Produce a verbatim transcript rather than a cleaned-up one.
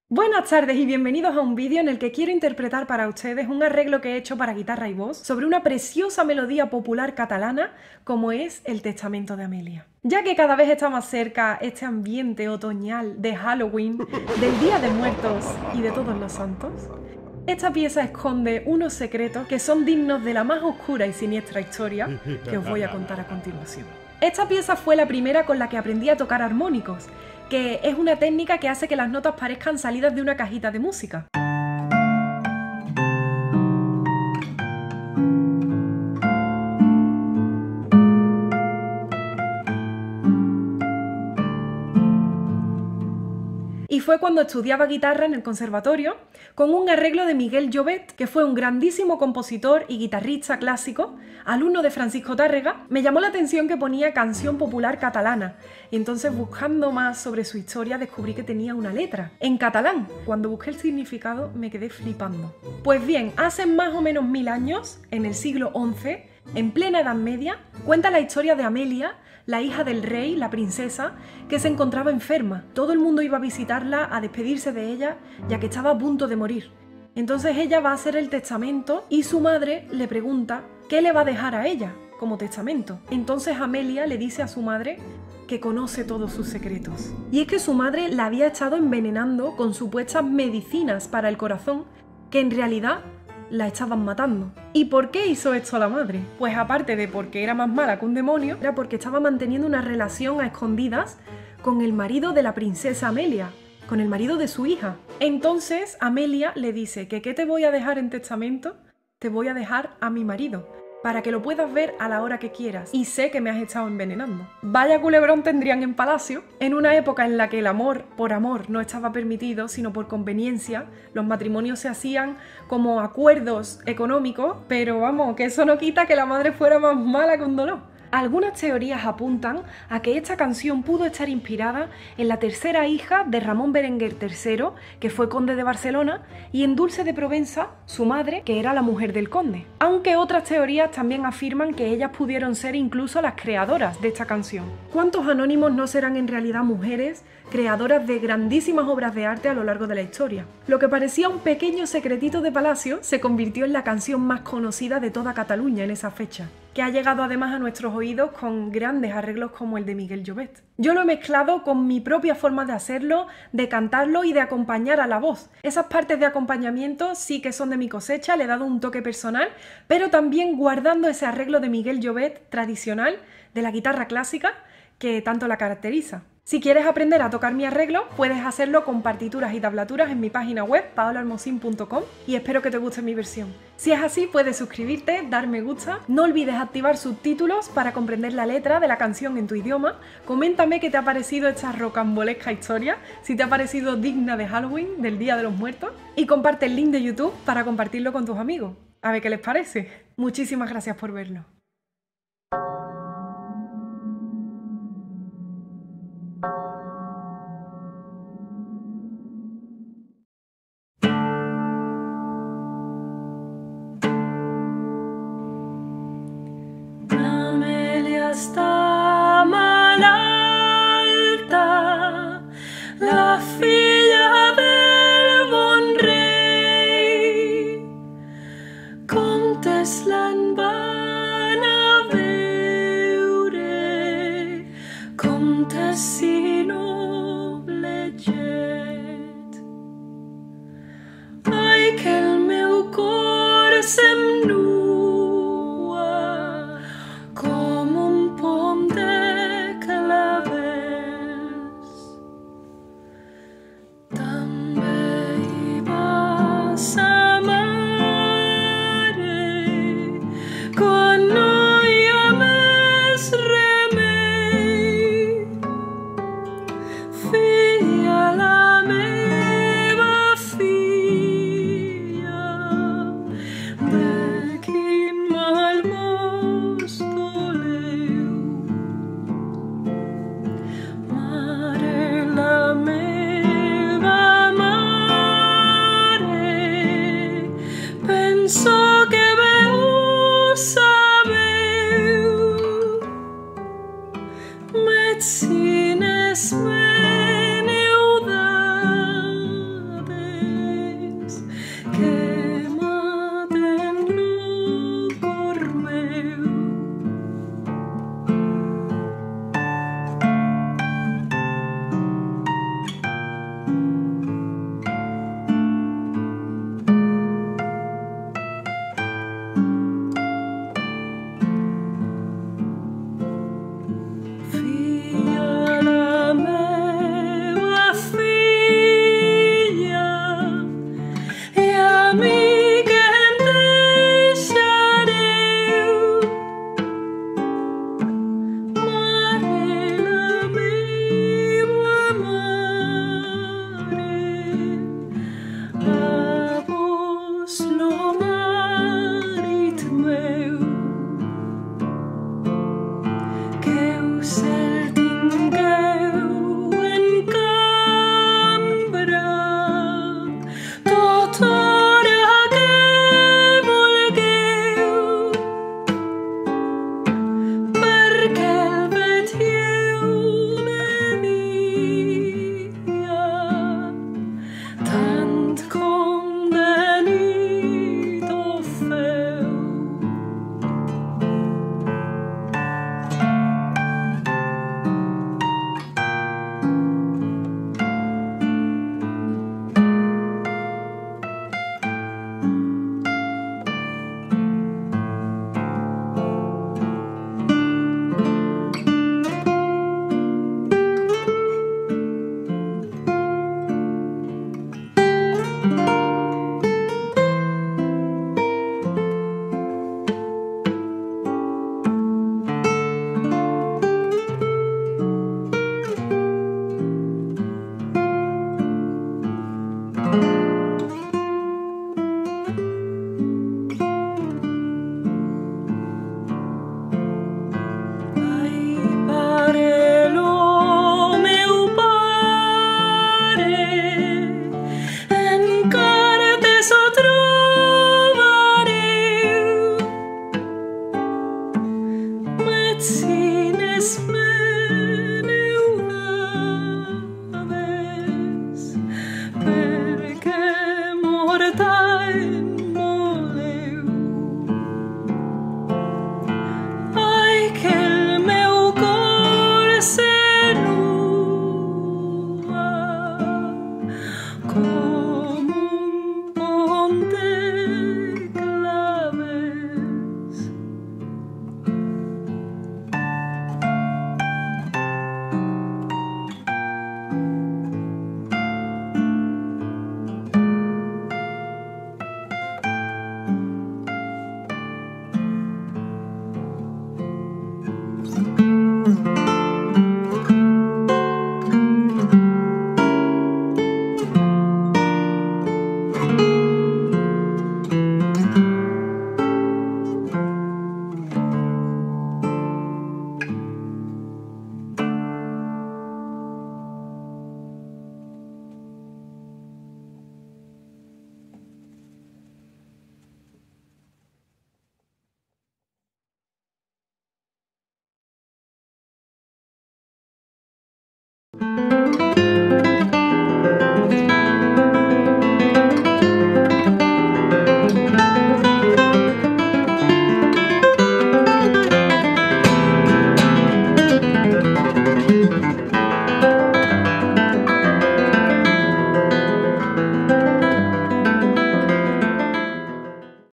Buenas tardes y bienvenidos a un vídeo en el que quiero interpretar para ustedes un arreglo que he hecho para guitarra y voz sobre una preciosa melodía popular catalana como es El Testamento de Amelia. Ya que cada vez está más cerca este ambiente otoñal de Halloween, del Día de Muertos y de Todos los Santos, esta pieza esconde unos secretos que son dignos de la más oscura y siniestra historia que os voy a contar a continuación. Esta pieza fue la primera con la que aprendí a tocar armónicos, que es una técnica que hace que las notas parezcan salidas de una cajita de música. Y fue cuando estudiaba guitarra en el conservatorio con un arreglo de Miguel Llobet, que fue un grandísimo compositor y guitarrista clásico, alumno de Francisco Tárrega. Me llamó la atención que ponía canción popular catalana, y entonces buscando más sobre su historia descubrí que tenía una letra en catalán. Cuando busqué el significado me quedé flipando. Pues bien, hace más o menos mil años, en el siglo once, en plena Edad Media, cuenta la historia de Amelia, la hija del rey, la princesa, que se encontraba enferma. Todo el mundo iba a visitarla, a despedirse de ella, ya que estaba a punto de morir. Entonces ella va a hacer el testamento y su madre le pregunta qué le va a dejar a ella como testamento. Entonces Amelia le dice a su madre que conoce todos sus secretos. Y es que su madre la había estado envenenando con supuestas medicinas para el corazón que en realidad la estaban matando. ¿Y por qué hizo esto la madre? Pues aparte de porque era más mala que un demonio, era porque estaba manteniendo una relación a escondidas con el marido de la princesa Amelia, con el marido de su hija. Entonces Amelia le dice que ¿qué te voy a dejar en testamento? Te voy a dejar a mi marido, para que lo puedas ver a la hora que quieras, y sé que me has estado envenenando. Vaya culebrón tendrían en palacio. En una época en la que el amor por amor no estaba permitido, sino por conveniencia, los matrimonios se hacían como acuerdos económicos, pero vamos, que eso no quita que la madre fuera más mala que un dolor. Algunas teorías apuntan a que esta canción pudo estar inspirada en la tercera hija de Ramón Berenguer tercero, que fue conde de Barcelona, y en Dulce de Provenza, su madre, que era la mujer del conde. Aunque otras teorías también afirman que ellas pudieron ser incluso las creadoras de esta canción. ¿Cuántos anónimos no serán en realidad mujeres creadoras de grandísimas obras de arte a lo largo de la historia? Lo que parecía un pequeño secretito de palacio se convirtió en la canción más conocida de toda Cataluña en esa fecha, que ha llegado además a nuestros oídos con grandes arreglos como el de Miguel Llobet. Yo lo he mezclado con mi propia forma de hacerlo, de cantarlo y de acompañar a la voz. Esas partes de acompañamiento sí que son de mi cosecha, le he dado un toque personal, pero también guardando ese arreglo de Miguel Llobet tradicional de la guitarra clásica que tanto la caracteriza. Si quieres aprender a tocar mi arreglo, puedes hacerlo con partituras y tablaturas en mi página web, paola almosín punto com, y espero que te guste mi versión. Si es así, puedes suscribirte, dar me gusta, no olvides activar subtítulos para comprender la letra de la canción en tu idioma, coméntame qué te ha parecido esta rocambolesca historia, si te ha parecido digna de Halloween, del Día de los Muertos, y comparte el link de YouTube para compartirlo con tus amigos. A ver qué les parece. Muchísimas gracias por verlo. Està malalta, la filla del bon rei. Comtes l'en van a veure, comtes si noble jet. Ai, que el meu cor se'm nua com un pom de clavers. També hi va sa mare quan no hi ha més remei. Filla, la meva filla, con